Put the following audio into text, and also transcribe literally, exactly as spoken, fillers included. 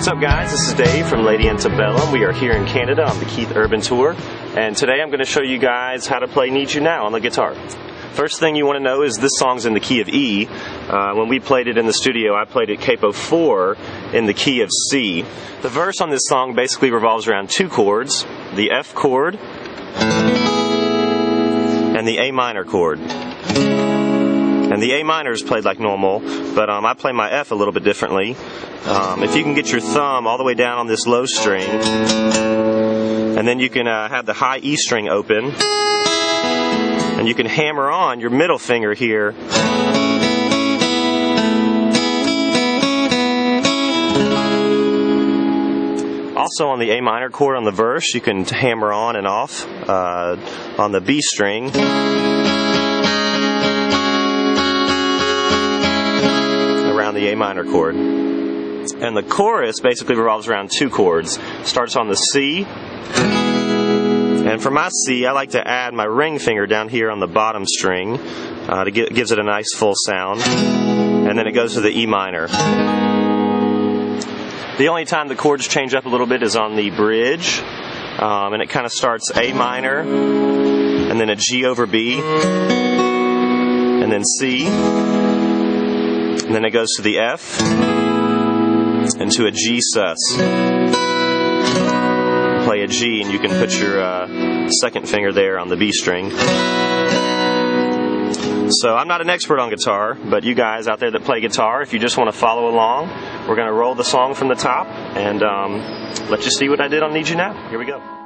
What's up, guys? This is Dave from Lady Antebellum. We are here in Canada on the Keith Urban Tour, and today I'm going to show you guys how to play Need You Now on the guitar. First thing you want to know is this song's in the key of E. Uh, when we played it in the studio, I played it capo four in the key of C. The verse on this song basically revolves around two chords, the F chord and the A minor chord. And the A minor is played like normal, but um, I play my F a little bit differently. Um, if you can get your thumb all the way down on this low string, and then you can uh, have the high E string open, and you can hammer on your middle finger here. Also on the A minor chord on the verse, you can hammer on and off uh, on the B string. Around the A minor chord. And the chorus basically revolves around two chords. Starts on the C, and for my C, I like to add my ring finger down here on the bottom string uh, to get gives it a nice full sound, and then it goes to the E minor. The only time the chords change up a little bit is on the bridge, um, and it kind of starts A minor, and then a G over B, and then C, and then it goes to the F, and to a G sus. Play a G, and you can put your uh, second finger there on the B string. So I'm not an expert on guitar, but you guys out there that play guitar, if you just want to follow along, we're going to roll the song from the top and um, let you see what I did on Need You Now. Here we go.